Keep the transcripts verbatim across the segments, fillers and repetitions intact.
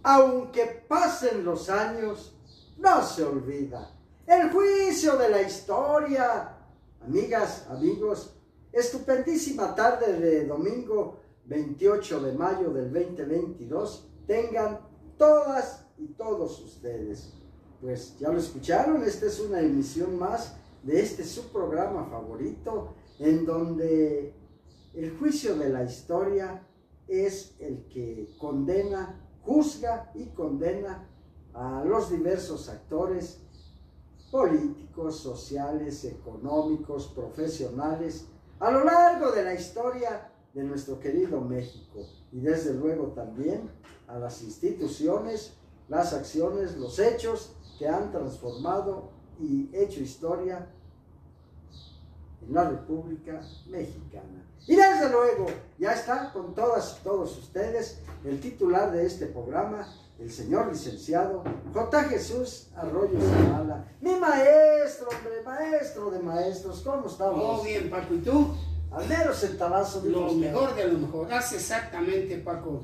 aunque pasen los años, no se olvida. El juicio de la historia. Amigas, amigos, estupendísima tarde de domingo veintiocho de mayo del veinte veintidós. Tengan todas y todos ustedes. Pues ya lo escucharon, esta es una emisión más de este su programa favorito, en donde el juicio de la historia es el que condena, juzga y condena a los diversos actores políticos, sociales, económicos, profesionales, a lo largo de la historia de nuestro querido México, y desde luego también a las instituciones, las acciones, los hechos que han transformado y hecho historia en la República Mexicana. Y desde luego, ya está con todas y todos ustedes el titular de este programa, el señor licenciado J. Jesús Arroyo Zavala, mi maestro, hombre, maestro de maestros. ¿Cómo estamos? Todo bien, Paco, ¿y tú? Al mero centavazo. Lo mejor de lo mejor. Hace exactamente, Paco,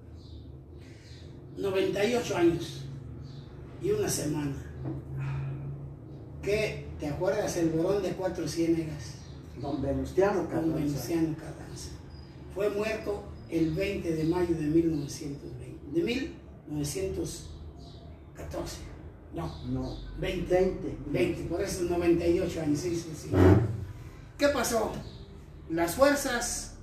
noventa y ocho años y una semana. ¿Qué? ¿Te acuerdas el Borón de Cuatro Ciénegas? Don Venustiano Carranza. Don Venustiano Carranza. Fue muerto el veinte de mayo de mil novecientos veinte. De mil novecientos catorce. No. No. veinte. veinte. veinte, por eso noventa y ocho años. Sí, sí, sí. ¿Qué pasó? Las fuerzas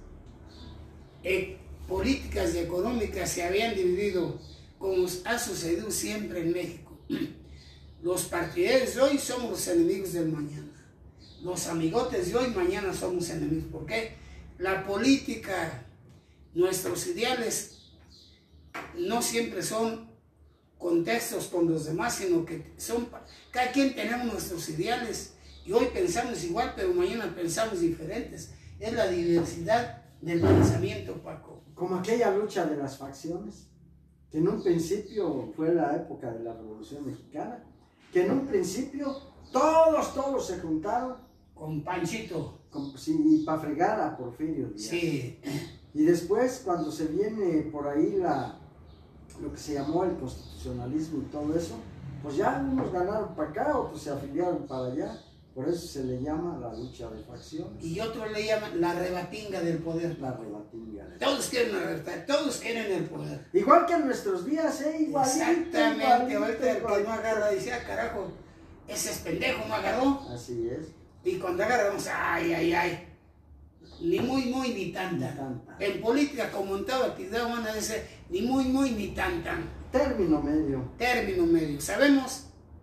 eh, políticas y económicas se habían dividido, como ha sucedido siempre en México. Los partidarios de hoy somos los enemigos del mañana. Los amigotes de hoy, mañana somos enemigos. ¿Por qué? La política, nuestros ideales, no siempre son contextos con los demás, sino que son, cada quien tenemos nuestros ideales, y hoy pensamos igual, pero mañana pensamos diferentes. Es la diversidad del pensamiento, Paco. Como aquella lucha de las facciones, que en un principio fue la época de la Revolución Mexicana, que en un principio todos, todos se juntaron con Panchito, con, sí, para fregar a Porfirio Díaz. Sí. Y después, cuando se viene por ahí la, lo que se llamó el constitucionalismo y todo eso, pues ya unos ganaron para acá, otros se afiliaron para allá. Por eso se le llama la lucha de facciones. Y otros le llaman la rebatinga del poder. La rebatinga. Todos quieren arrestar, todos quieren el poder. Igual que en nuestros días, ¿eh? Igualito, Exactamente. Igualito, Ahorita el igualito. que no agarra dice, ah, carajo, ese es pendejo, no agarró. Así es. Y cuando agarramos, ay, ay, ay. Ni muy, muy, ni tanta. Ni tanta. En política, como en toda actividad humana, dice, ni muy, muy, ni tanta. Término medio. Término medio. Sabemos.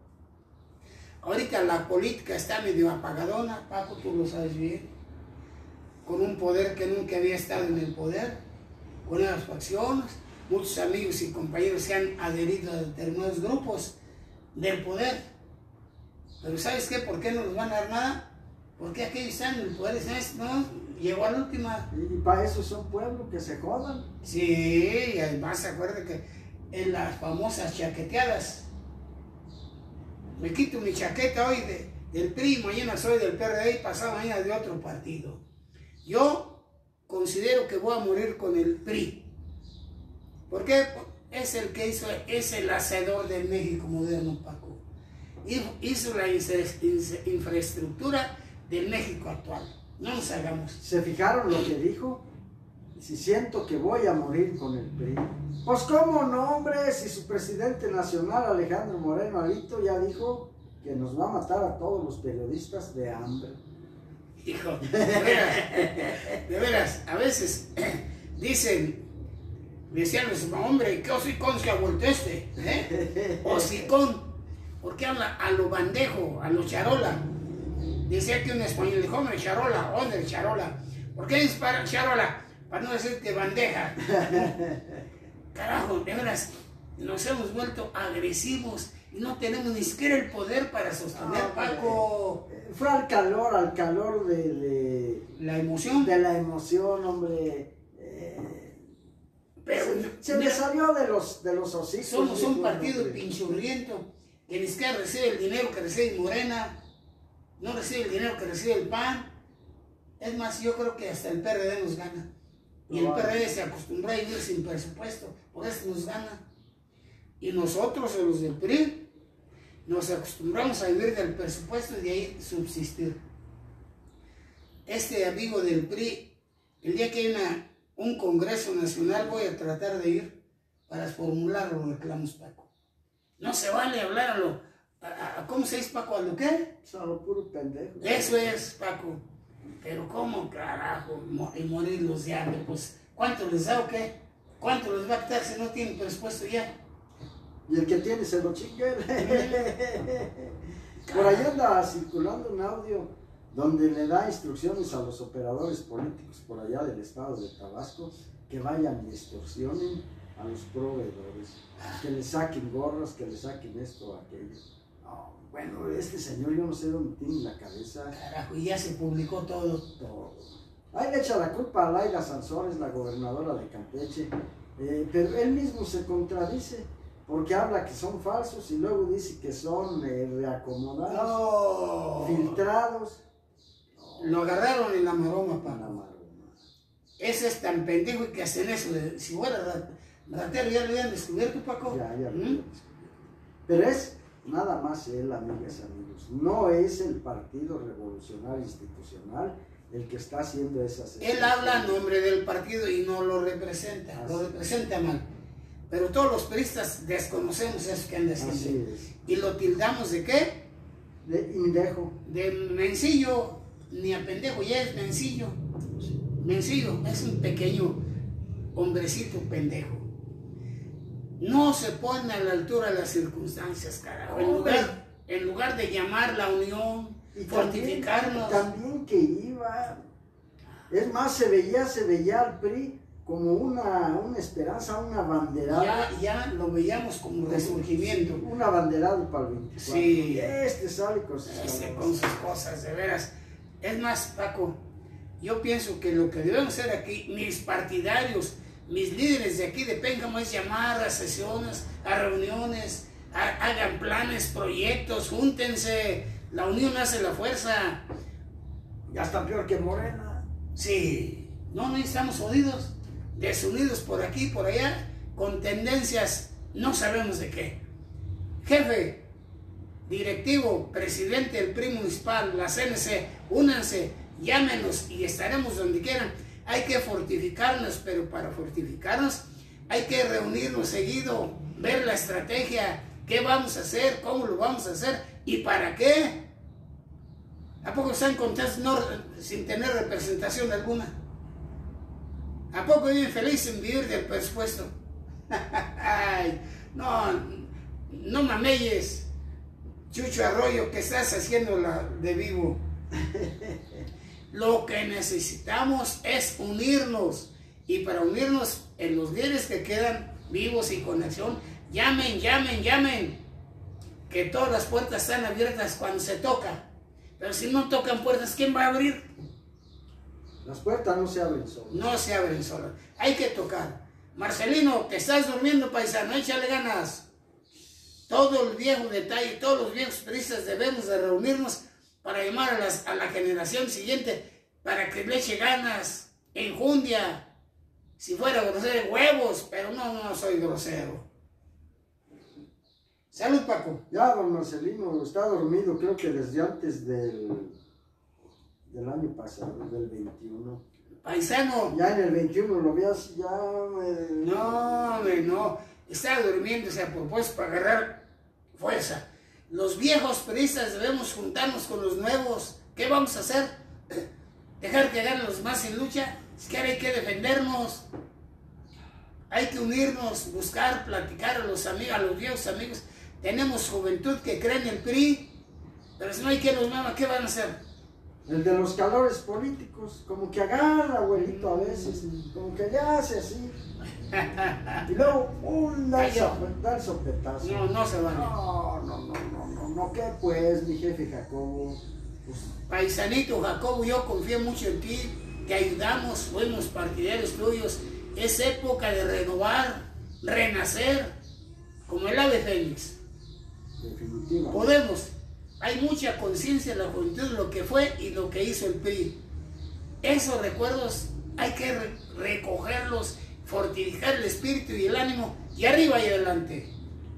Ahorita la política está medio apagadona, Paco, tú lo sabes bien, con un poder que nunca había estado en el poder, con las facciones, muchos amigos y compañeros se han adherido a determinados grupos del poder. Pero ¿sabes qué? ¿Por qué no nos van a dar nada? Porque aquellos están en el poder, ¿sabes? No, llegó a la última. Y para eso son pueblos que se jodan. Sí, y además acuérdate que en las famosas chaqueteadas, me quito mi chaqueta hoy de, del P R I, mañana soy del P R D y pasado mañana de otro partido. Yo considero que voy a morir con el P R I. ¿Por qué? Es el que hizo, es el hacedor del México moderno, Paco. Hizo la infraestructura del México actual. No nos hagamos. ¿Se fijaron lo que dijo? Si siento que voy a morir con el P R I. Pues cómo no, hombre, si su presidente nacional Alejandro Moreno Alito ya dijo que nos va a matar a todos los periodistas de hambre. Hijo, de veras, de veras, a veces dicen, decían los hombre, ¿qué hocicón se ha vuelto este? ¿Eh? Hocicón, porque habla a lo bandejo, a lo charola. Decía que un español dijo, hombre, charola, ¿dónde el charola? ¿Por qué dispara charola? Para no decir que bandeja. Carajo, de veras, nos hemos vuelto agresivos y no tenemos ni siquiera el poder para sostener, no, Paco. Fue al calor, al calor de, de la emoción. De la emoción, hombre. Eh, Pero se, se me salió de los, de los hocicos. Somos un partido pinchurriento que ni siquiera recibe el dinero que recibe Morena, no recibe el dinero que recibe el P A N. Es más, yo creo que hasta el P R D nos gana. Y el P R D se acostumbró a vivir sin presupuesto, por eso nos gana. Y nosotros, los del P R I, nos acostumbramos a vivir del presupuesto y de ahí subsistir. Este amigo del P R I, el día que hay una, un congreso nacional, voy a tratar de ir para formular los reclamos, Paco. No se vale hablar a lo... A, a, ¿Cómo se dice, Paco? ¿A lo qué? A lo puro pendejo. Eso es, Paco. Pero ¿cómo, carajo? Y morir los diablos, pues... ¿Cuánto les da o qué? ¿Cuánto les va a quitar si no tienen presupuesto ya? Y el que tiene se lo chingue. Por ahí anda circulando un audio donde le da instrucciones a los operadores políticos por allá del estado de Tabasco que vayan y extorsionen a los proveedores, que le saquen gorros, que le saquen esto o aquello. No, bueno, este señor yo no sé dónde tiene la cabeza. Carajo, y ya se publicó todo. Todo. Ahí le echa la culpa a Laila Sansores, la gobernadora de Campeche, eh, pero él mismo se contradice, porque habla que son falsos y luego dice que son eh, reacomodados, No. filtrados. No. Lo agarraron en la maroma, Para la Paco. maroma. Ese es tan pendejo que hacen eso. De, si fuera rat- ratero ya lo habían descubierto, Paco. Ya, ya. ¿Mm? Pero es nada más él, amigas y amigos. No es el Partido Revolucionario Institucional el que está haciendo esas... Él habla a nombre del partido y no lo representa. Así Lo representa mal. Pero todos los peristas desconocemos eso que anda haciendo. Así es. Y lo tildamos de qué? De indejo. De mencillo. Ni a pendejo, ya es mencillo. Mencillo, es un pequeño hombrecito pendejo. No se pone a la altura de las circunstancias, carajo. En lugar, en lugar de llamar la unión, Y fortificarnos. También, también que iba, es más, se veía, se veía al P R I como una, una esperanza, una banderada. Ya, ya lo veíamos como resurgimiento. Un abanderado para el veinticuatro. Sí. Este sale con sus Este, cosas. con sus cosas, de veras. Es más, Paco, yo pienso que lo que debemos hacer aquí, mis partidarios, mis líderes de aquí de Pénjamo, es llamar a sesiones, a reuniones, a- hagan planes, proyectos, júntense. La unión hace la fuerza. Ya está peor que Morena. Sí, no necesitamos unidos, desunidos por aquí, por allá, con tendencias, no sabemos de qué. Jefe, directivo, presidente del P R I municipal, la C N C, únanse, llámenos y estaremos donde quieran. Hay que fortificarnos, pero para fortificarnos hay que reunirnos seguido, ver la estrategia, qué vamos a hacer, cómo lo vamos a hacer y para qué. ¿A poco están contentos no, sin tener representación alguna? ¿A poco viven felices en vivir del presupuesto? Ay, no, no mameyes, Chucho Arroyo, que estás haciendo la de vivo. Lo que necesitamos es unirnos, y para unirnos en los líderes que quedan vivos y con acción, llamen, llamen, llamen, que todas las puertas están abiertas cuando se toca. Pero si no tocan puertas, ¿quién va a abrir? Las puertas no se abren solas. No se abren solas. Hay que tocar. Marcelino, te estás durmiendo, paisano, échale ganas. Todo el viejo detalle, todos los viejos periodistas debemos de reunirnos para llamar a, las, a la generación siguiente, para que le eche ganas, enjundia. Si fuera grosero, huevos, pero no, no soy grosero. Salud, Paco. Ya don Marcelino está dormido, creo que desde antes del, del año pasado, del veintiuno. Paisano. Ya en el veintiuno lo vi así, ya... Me... No, hombre, no. Está durmiéndose a propósito para agarrar fuerza. Los viejos periodistas debemos juntarnos con los nuevos. ¿Qué vamos a hacer? ¿Dejar que ganen los más sin lucha? Es que ahora hay que defendernos. Hay que unirnos, buscar, platicar a los amigos, a los viejos amigos. Tenemos juventud que cree en el P R I, pero si no hay quien los mama, ¿qué van a hacer? El de los calores políticos, como que agarra, abuelito, a veces, como que le hace así. Y luego, un da el sope- da el sopetazo. No, no se vale. No, no, no, no, no, no, ¿qué pues, mi jefe Jacobo? Pues, Paisanito Jacobo, yo confío mucho en ti, te ayudamos, fuimos partidarios tuyos. Es época de renovar, renacer, como el ave fénix. definitivamente. Podemos. Hay mucha conciencia en la juventud de lo que fue y lo que hizo el P R I. Esos recuerdos hay que re recogerlos, fortificar el espíritu y el ánimo, y arriba y adelante.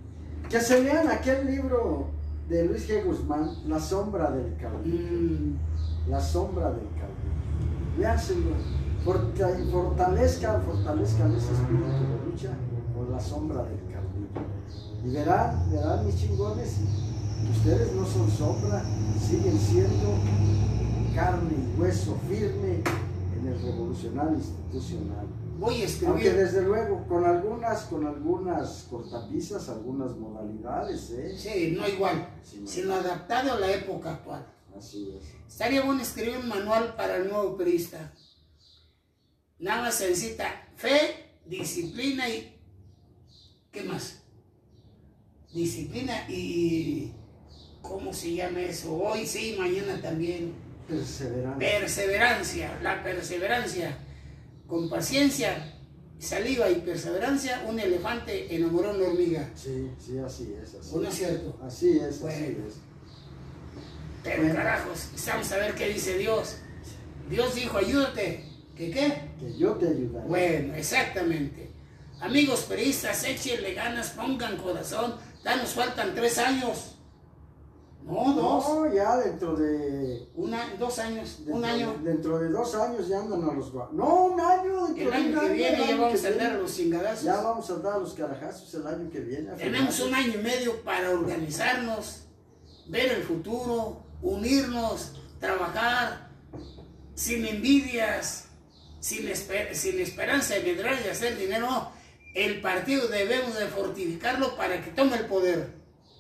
Que se lean aquel libro de Luis G. Guzmán, La sombra del caudillo. Mm. La sombra del caudillo. Léanselo. Fortalezcan, fortalezcan ese espíritu de lucha con la sombra del caudillo. Y verán, verán mis chingones, que ustedes no son sombra, siguen siendo carne y hueso firme en el revolucionario institucional. Voy a escribir. Aunque desde luego, con algunas, con algunas cortapisas, algunas modalidades, ¿eh? Sí, no igual, Sí, no. sino adaptado a la época actual. Así es. Estaría bueno escribir un manual para el nuevo periodista. Nada más se necesita fe, disciplina y... ¿qué más? Disciplina y... ¿cómo se llama eso? Hoy sí, mañana también. Perseverancia. Perseverancia, la perseverancia. Con paciencia, saliva y perseverancia, un elefante enamoró a una hormiga. Sí, sí, así es. Así ¿O no es es. cierto? Así es, Bueno. así es. Pero Bueno. carajos, vamos a ver qué dice Dios. Dios dijo, ayúdate. ¿Qué qué? Que yo te ayudaré. Bueno, exactamente. Amigos periodistas, échenle ganas, pongan corazón. Ya nos faltan tres años. No, dos. No, ya dentro de... Una, dos años, dentro un año. de- dentro de dos años ya andan a los... gua- No, un año. Dentro El de año un que viene el ya año vamos que a dar viene. los chingadazos. Ya vamos a dar los carajazos el año que viene. a Tenemos finales. un año y medio para organizarnos, ver el futuro, unirnos, trabajar, sin envidias, sin, esper sin esperanza de medrar y hacer dinero. No, el partido debemos de fortificarlo para que tome el poder.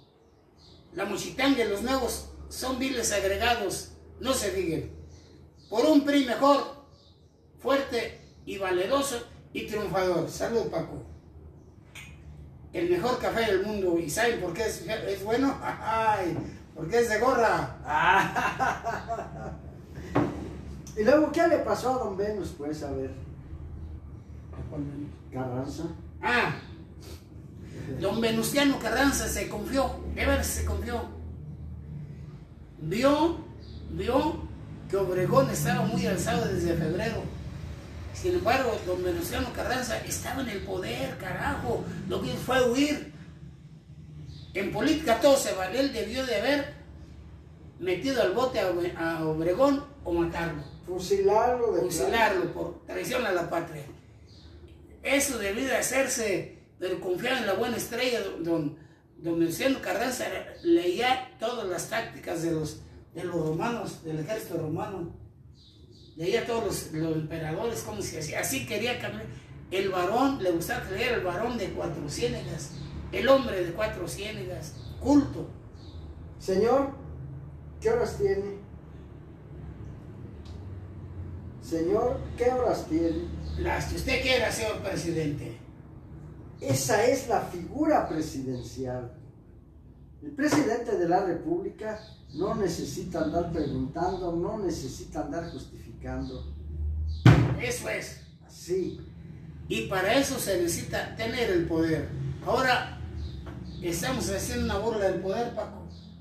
La Mochitanga y los nuevos son viles agregados, no se digan. Por un P R I mejor, fuerte y valeroso y triunfador. Salud, Paco. El mejor café del mundo. ¿Y saben por qué es, es bueno? Ay, porque es de gorra. Y luego, ¿qué le pasó a don Venus? Pues, a ver, Carranza. Ah, don Venustiano Carranza se confió, de ver se confió. Vio, vio que Obregón estaba muy alzado desde febrero. Sin embargo, don Venustiano Carranza estaba en el poder, carajo. Lo que hizo fue huir. En política todo se vale. Él debió de haber metido al bote a Obre- a Obregón o matarlo. Fusilarlo de Fusilarlo por traición a la patria. Eso debió de hacerse, pero confiar en la buena estrella. Don, don Venustiano Carranza leía todas las tácticas de los, de los romanos, del ejército romano. Leía todos los, los emperadores, cómo se hacía. Así quería cambiar. El varón, le gustaba que leyera el varón de cuatro ciénegas, el hombre de cuatro ciénegas, culto. Señor, ¿qué horas tiene? Señor, ¿qué horas tiene? Las que usted quiera, señor presidente. Esa es la figura presidencial. El presidente de la República no necesita andar preguntando, no necesita andar justificando. Eso es. Así. Y para eso se necesita tener el poder. Ahora estamos haciendo una burla del poder, Paco.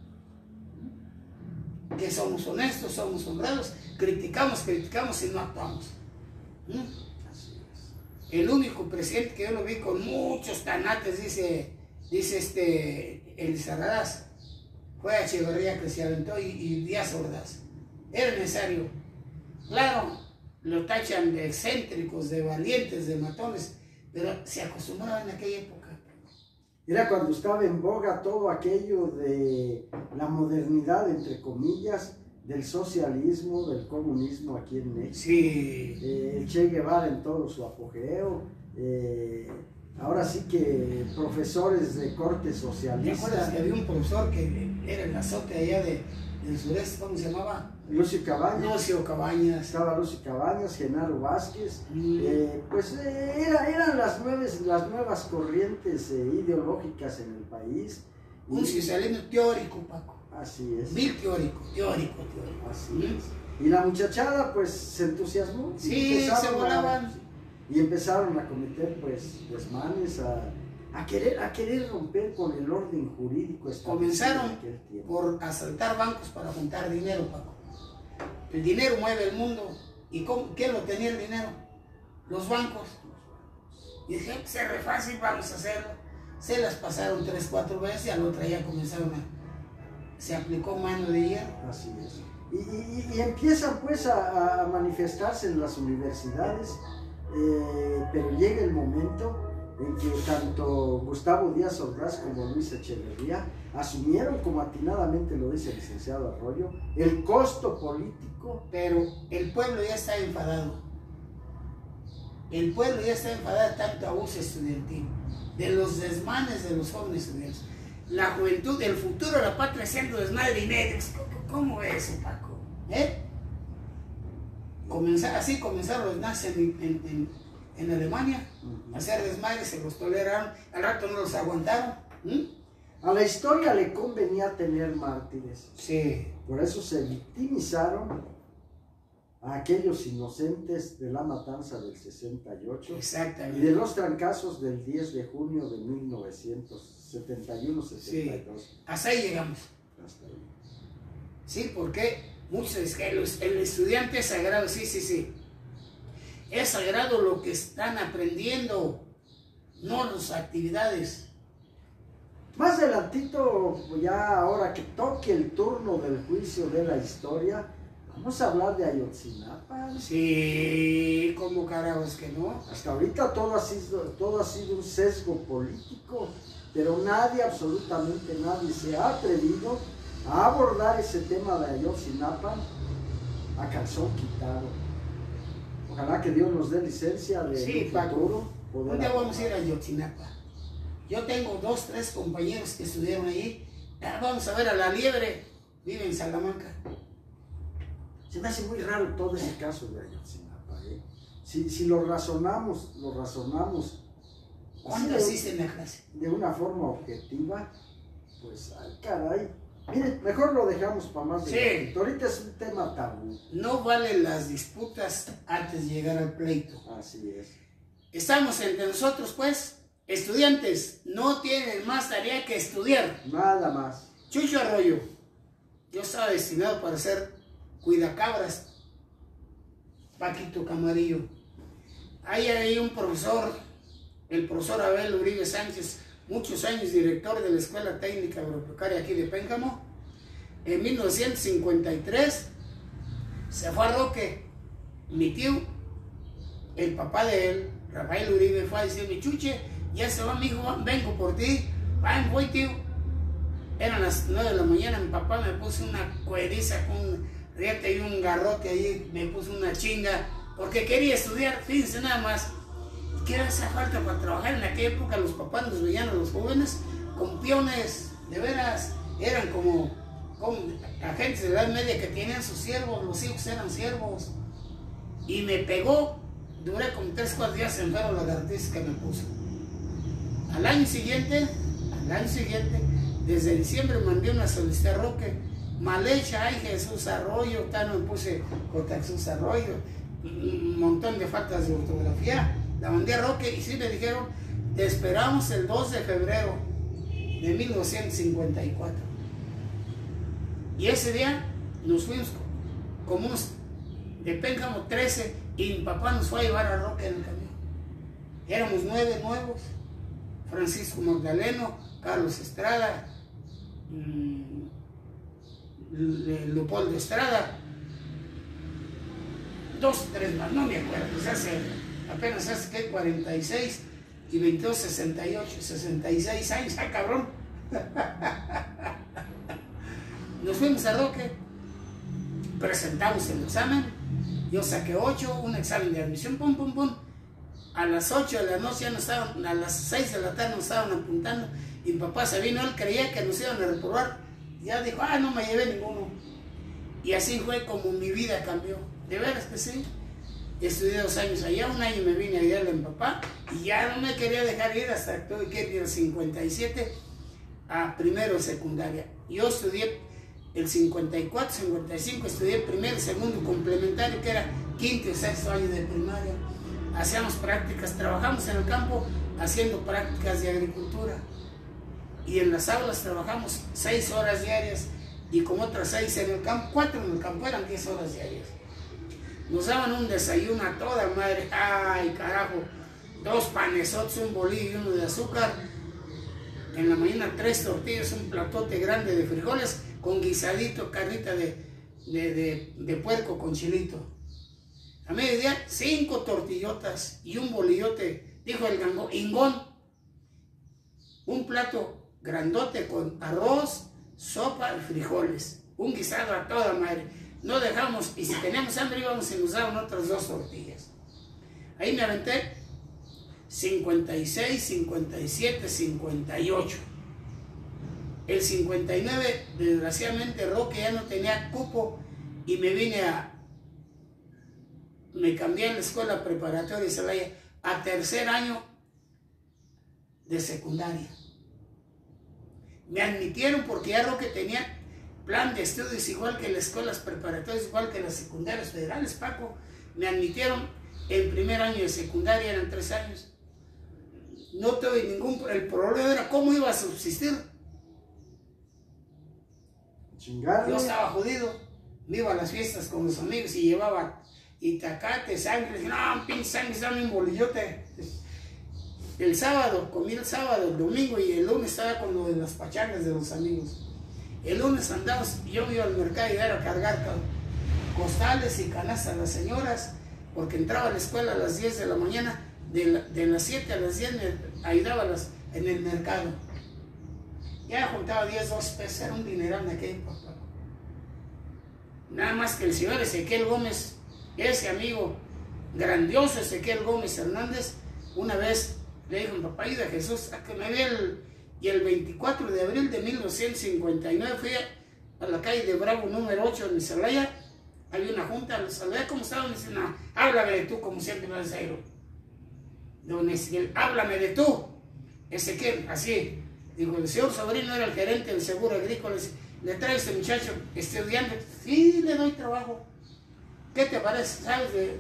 Que somos honestos, somos honrados, criticamos, criticamos y no actuamos. ¿Mm? Así es. El único presidente que yo lo vi con muchos tanates, dice, dice este, Elizarraz, fue a Echeverría que se aventó y, y Díaz Ordaz. Era necesario. Claro, lo tachan de excéntricos, de valientes, de matones, pero se acostumbraban en aquella época. Era cuando estaba en boga todo aquello de la modernidad, entre comillas, del socialismo, del comunismo aquí en México. Sí. Eh, el Che Guevara en todo su apogeo. Eh, ahora sí que profesores de corte ¿Te socialista. acuerdas que había un profesor que era el azote allá de, del sureste, ¿cómo se llamaba? Lucio Cabañas. Lucio Cabañas. Estaba Lucio Cabañas, Genaro Vázquez. Mm. Eh, pues eh, era, eran las, nueves, las nuevas corrientes eh, ideológicas en el país. Un Y- socialismo teórico, Paco. Así es. Mil teórico, teórico, teórico. Así ¿Mm? es. Y la muchachada pues se entusiasmó. y Sí, empezaron se a- volaban. y empezaron a cometer pues desmanes, a, a, querer, a querer romper con el orden jurídico establecido Comenzaron en aquel tiempo. por asaltar bancos para juntar dinero, Paco. El dinero mueve el mundo. ¿Y cómo, quién lo tenía el dinero? Los bancos. Y dije, pues es re fácil, vamos a hacerlo. se las pasaron tres, cuatro veces y a la otra ya comenzaron a, se aplicó mano de hierro. Así es. Y, y, y empiezan pues a, a manifestarse en las universidades, eh, pero llega el momento en que tanto Gustavo Díaz Ordaz como Luis Echeverría asumieron, como atinadamente lo dice el licenciado Arroyo, el costo político. Pero el pueblo ya está enfadado. El pueblo ya está enfadado de tanto abuso estudiantil, de los desmanes de los jóvenes estudiantes. La juventud, el futuro de la patria siendo desmadre y medio. ¿Cómo es eso, Paco? ¿Eh? Comenzar, así comenzaron los nazis en, en, en, en Alemania, uh-huh. a hacer desmadres, se los toleraron, al rato no los aguantaron. ¿Mm? A la historia le convenía tener mártires. Sí. Por eso se victimizaron a aquellos inocentes de la matanza del sesenta y ocho. Exactamente. Y de los trancazos del diez de junio de mil novecientos setenta y uno setenta y dos. Sí. Hasta ahí llegamos. Hasta ahí. Sí, porque muchos dicen que el estudiante es sagrado. Sí, sí, sí. Es sagrado lo que están aprendiendo, no las actividades. Más adelantito, ya ahora que toque el turno del juicio de la historia, vamos a hablar de Ayotzinapa. Sí, ¿cómo carajos que no? Hasta ahorita todo ha sido, todo ha sido un sesgo político, pero nadie, absolutamente nadie, se ha atrevido a abordar ese tema de Ayotzinapa a calzón quitado. Ojalá que Dios nos dé licencia de sí, un futuro. Un día vamos a ir a Ayotzinapa. Yo tengo dos, tres compañeros que estudiaron allí. Vamos a ver a la liebre, vive en Salamanca. Se me hace muy raro todo ese caso de Ayotzinapa, ¿eh? Si, si lo razonamos, lo razonamos. ¿Cuándo asisten a clase? De una forma objetiva, pues, ay, caray. Miren, mejor lo dejamos para más. Sí. Ahorita es un tema tabú. No valen las disputas antes de llegar al pleito. Así es. Estamos entre nosotros, pues. Estudiantes, no tienen más tarea que estudiar. Nada más. Chucho Arroyo, yo estaba destinado para ser cuidacabras. Paquito Camarillo. Hay ahí un profesor, el profesor Abel Uribe Sánchez, muchos años director de la Escuela Técnica Agropecuaria aquí de Pénjamo. En mil novecientos cincuenta y tres se fue a Roque. Mi tío, el papá de él, Rafael Uribe, fue a decirme: Chuche, ya se va mi hijo, vengo por ti. Ay, voy, tío. Eran las nueve de la mañana, mi papá me puso una cueriza con un riete y un garrote ahí, me puso una chinga, porque quería estudiar, fíjense nada más. ¿Qué era esa falta para trabajar? En aquella época los papás nos veían a los jóvenes como peones, de veras, eran como, como agentes de edad media que tenían sus siervos, los hijos eran siervos. Y me pegó, duré como tres, cuatro días enfermo la lagartiza que me puso. Al año siguiente, al año siguiente, desde diciembre mandé una solicitud a Roque, mal hecha, ay Jesús Arroyo, tal, me puse J. Jesús Arroyo, un montón de faltas de ortografía, la mandé a Roque y sí me dijeron: te esperamos el dos de febrero de mil novecientos cincuenta y cuatro. Y ese día nos fuimos como unos de Pénjamo trece y mi papá nos fue a llevar a Roque en el camión. Éramos nueve nuevos: Francisco Magdaleno, Carlos Estrada, mmm, Leopoldo Estrada, dos o tres más, no me acuerdo, pues hace, apenas hace que cuarenta y seis y veintidós, sesenta y ocho, sesenta y seis años, ¡ah, cabrón! Nos fuimos a Roque, presentamos el examen, yo saqué ocho, un examen de admisión, pum, pum, pum. A las ocho de la noche ya nos estaban, a las seis de la tarde nos estaban apuntando y mi papá se vino, él creía que nos iban a reprobar. Ya dijo: ah, no me llevé ninguno. Y así fue como mi vida cambió. De veras que sí. Estudié dos años allá, un año me vine a ayudarle a mi papá y ya no me quería dejar ir hasta que tuve que ir al cincuenta y siete a primero de secundaria. Yo estudié el cincuenta y cuatro, cincuenta y cinco, estudié primero, segundo complementario, que era quinto y sexto año de primaria. Hacíamos prácticas, trabajamos en el campo haciendo prácticas de agricultura. Y en las aulas trabajamos seis horas diarias y como otras seis en el campo, cuatro en el campo, eran diez horas diarias. Nos daban un desayuno a toda madre, ay carajo, dos panesotes, un bolillo y uno de azúcar. en la mañana tres tortillas, un platote grande de frijoles con guisadito, carnita de, de, de, de puerco con chilito. A mediodía, cinco tortillotas y un bolillote, dijo el gango, ingón. Un plato grandote con arroz, sopa y frijoles. Un guisado a toda madre. No dejamos, y si teníamos hambre íbamos y nos daban otras dos tortillas. Ahí me aventé cincuenta y seis, cincuenta y siete, cincuenta y ocho. El cincuenta y nueve, desgraciadamente, Roque ya no tenía cupo y me vine a... Me cambié en la escuela preparatoria de Celaya a tercer año de secundaria. Me admitieron porque ya Roque tenía plan de estudios igual que las escuelas preparatorias, igual que las secundarias federales, Paco. Me admitieron en primer año de secundaria, eran tres años. No tuve ningún... El problema era cómo iba a subsistir. Chingarle. Yo estaba jodido. Me iba a las fiestas con los amigos y llevaba itacate, sangre. No, pinche sangre, dame un bolillote. El sábado, comí el sábado, el domingo y el lunes estaba con lo de las pachangas de los amigos. El lunes andaba, yo me iba al mercado y era a cargar costales y canastas a las señoras, porque entraba a la escuela a las diez de la mañana, de, la, de las siete a las diez me ayudaba a las, en el mercado. Ya juntaba diez, doce pesos, era un dineral de aquel papá. Nada más que el señor Ezequiel Gómez, ese amigo grandioso Ezequiel Gómez Hernández, una vez le dijo: papá, ayuda a Jesús a que me vea el... Y el veinticuatro de abril de mil novecientos cincuenta y nueve fui a, a la calle de Bravo número ocho en Celaya. Había una junta, los saludé, ¿cómo estaban? Me dicen: no, háblame de tú, como siempre me dice. Don Ezequiel, háblame de tú. Ezequiel, así. Digo, el señor sobrino era el gerente del seguro agrícola. Le trae a este muchacho estudiante. Sí, le doy trabajo. ¿Qué te parece? ¿Sabes de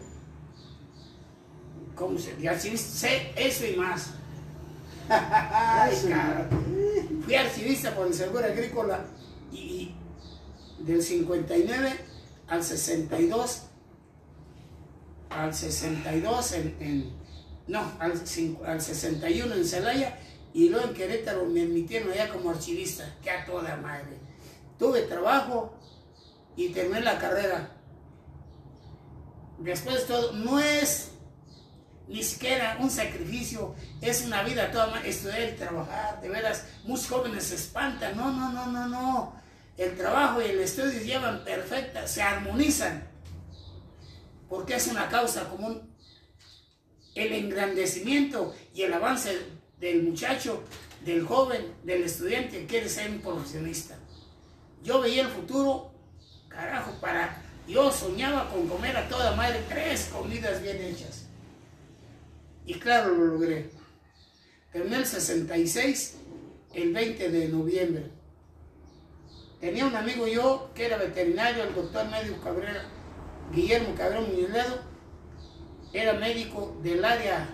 cómo se dice? Así sé eso y más. Ay, cara. Fui archivista por el seguro agrícola y del cincuenta y nueve al sesenta y dos, al sesenta y dos en, en no, al, al sesenta y uno en Celaya, y luego en Querétaro me admitieron allá como archivista, que a toda madre. Tuve trabajo y terminé la carrera. Después de todo, no es ni siquiera un sacrificio, es una vida toda, estudiar y trabajar, de veras, muchos jóvenes se espantan, no, no, no, no, no, el trabajo y el estudio llevan perfecta, se armonizan, porque es una causa común, el engrandecimiento y el avance del muchacho, del joven, del estudiante que quiere ser un profesionista. Yo veía el futuro, carajo, para, yo soñaba con comer a toda madre tres comidas bien hechas. Y claro, lo logré. Terminé el sesenta y seis, el veinte de noviembre. Tenía un amigo yo que era veterinario, el doctor médico Cabrera, Guillermo Cabrón Muñoz, era médico del área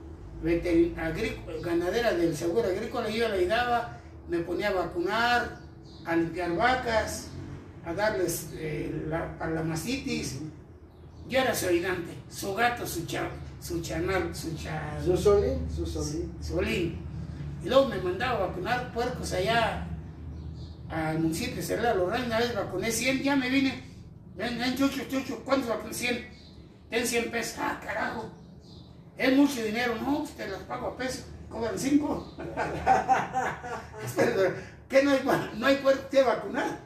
ganadera del seguro agrícola. Yo le ayudaba, me ponía a vacunar, a limpiar vacas, a darles eh, la, a la mastitis. Yo era su ayudante, su gato, su chavo. Su chanal, su chanal. Su solín, su solín. Solín. Y luego me mandaba a vacunar puercos allá al municipio de Cerrada Los Reyes. Una vez vacuné cien, ya me vine. Ven, ven, chucho, chucho, ¿cuántos vacuné? cien. Ten cien pesos. Ah, carajo. Es mucho dinero. No, pues te las pago a peso. Cobran cinco. ¿Qué no hay, no hay puerco que vacunar?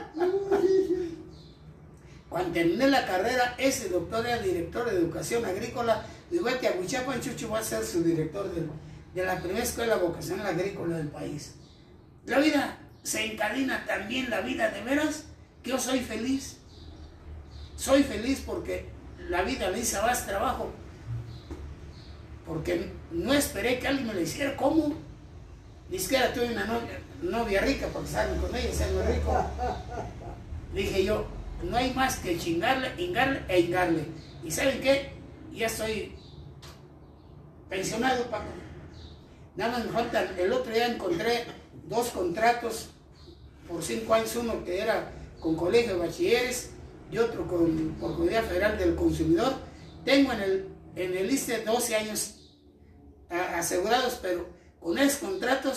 Cuando terminé la carrera, ese doctor era director de educación agrícola. Digo, vete a Huichapan, Chucho va a ser su director de, de la primera escuela vocacional agrícola del país. La vida se encadena también, la vida de veras, que yo soy feliz. Soy feliz porque la vida le hizo más trabajo. Porque no esperé que alguien me lo hiciera. ¿Cómo? Ni siquiera tuve una novia, novia rica, porque salgo con ella, salgo rico. Dije yo, no hay más que chingarle, hingarle e hingarle. ¿Y saben qué? Ya estoy pensionado, Paco. Nada más me faltan. El otro día encontré dos contratos por cinco años, uno que era con colegio de bachilleres y otro con, por Comunidad Federal del Consumidor. Tengo en el, en el liste doce años a, asegurados, pero con esos contratos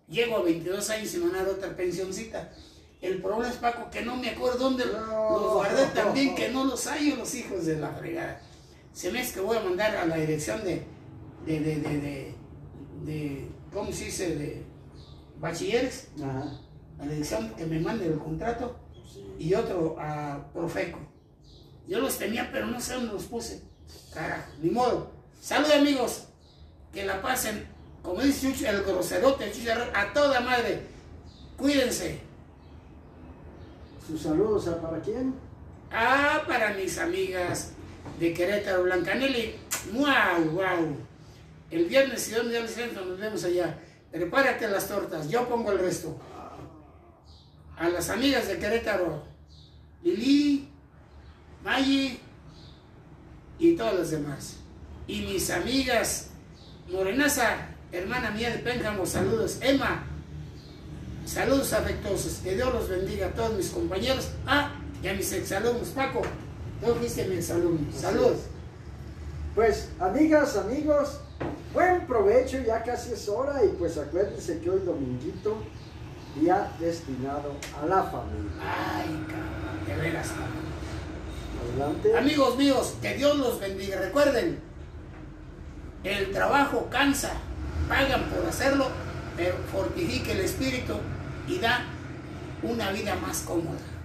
Llego a veintidós años y me van a dar otra pensioncita. El problema es, Paco, que no me acuerdo dónde No. los guardé también, que no los hallo, los hijos de la fregada. Se me es que voy a mandar a la dirección de, de, de, de, de, de ¿cómo se dice? De bachilleres, Ajá. a la dirección que me mande el contrato, Sí. y otro a Profeco. Yo los tenía, pero no sé dónde los puse. Carajo, ni modo. Salud, amigos, que la pasen, como dice Chucho, el groserote, chicharrón, a toda madre. Cuídense. ¿Sus saludos a para quién? Ah, para mis amigas de Querétaro, Blancanelli, wow, wow. El viernes, si Dios me da el centro, nos vemos allá. Prepárate las tortas, yo pongo el resto. A las amigas de Querétaro, Lili, Maggi y todas las demás. Y mis amigas, Morenaza, hermana mía de Pénjamo, saludos. Emma, saludos afectuosos. Que Dios los bendiga a todos mis compañeros. Ah, y a mis exalumnos. Paco, tú fuiste mi exalumno. Saludos. Pues, amigas, amigos, buen provecho, ya casi es hora, y pues acuérdense que hoy dominguito, día destinado a la familia. Ay, cabrón, de veras, Paco. Adelante. Amigos míos, que Dios los bendiga. Recuerden, el trabajo cansa, pagan por hacerlo, pero fortifique el espíritu y da una vida más cómoda.